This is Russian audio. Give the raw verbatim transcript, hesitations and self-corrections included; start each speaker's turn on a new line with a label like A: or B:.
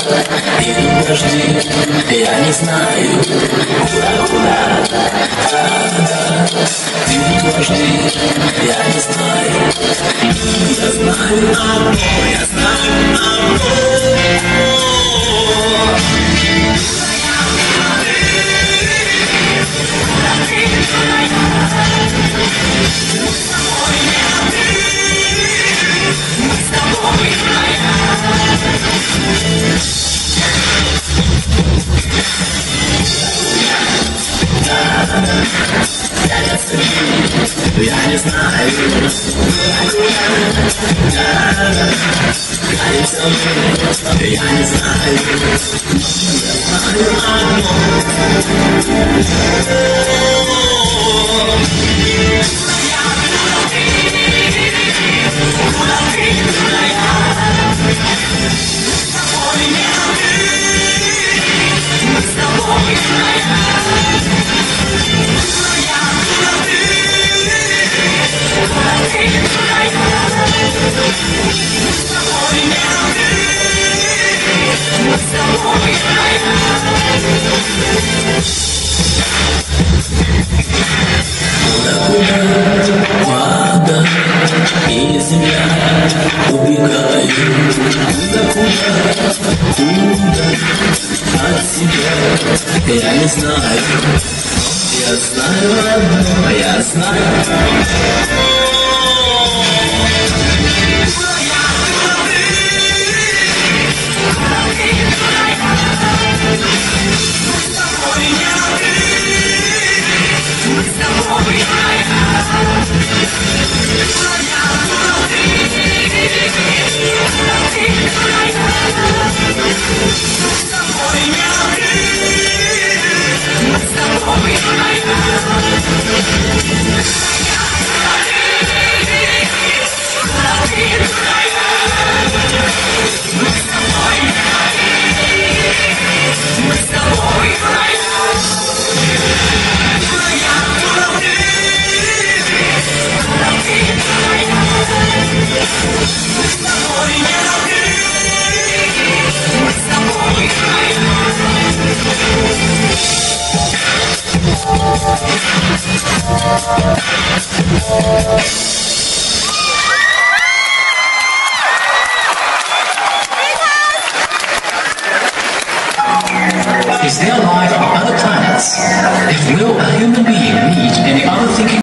A: иду, подожди, я не знаю, куда, куда, да-да. Иду, подожди, я не знаю, я знаю одно, я знаю одно. Я не знаю, я со мной, я не знаю, я знаю Вода и земля убегают куда, куда, куда от себя. Я не знаю, я знаю одно, я знаю.
B: Is there life on other planets? If will a human being meet any other thinking